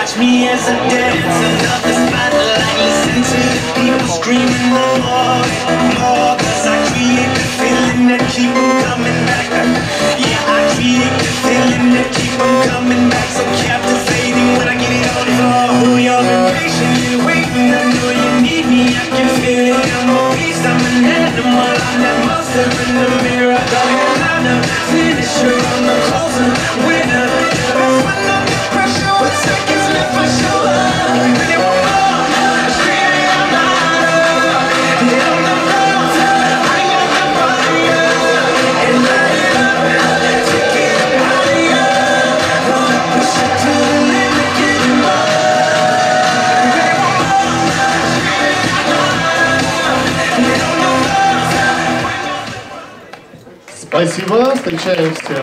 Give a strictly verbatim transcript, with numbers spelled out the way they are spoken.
Watch me as I dance under the spotlight. Listen to the people screaming more and more. Cause I create the feeling that keep them coming back. Yeah, I create the feeling that keep them coming back. So captivating when I get it on the floor. Oh, y'all been patiently waiting. I know you need me, I can feel it. I'm a beast, I'm an animal. I'm that monster in the mirror. Got a lineup, finisher, I'm the closer, winner. That's when I'm the pressure. With seconds left for sure. Really want more. Screaming out louder. Hit on the floor. I got the fire. And light it up. Take it up higher. Wanna push it to the limit, get it more. Really want more. Screaming out louder. Hit on the floor. Спасибо, встречаемся.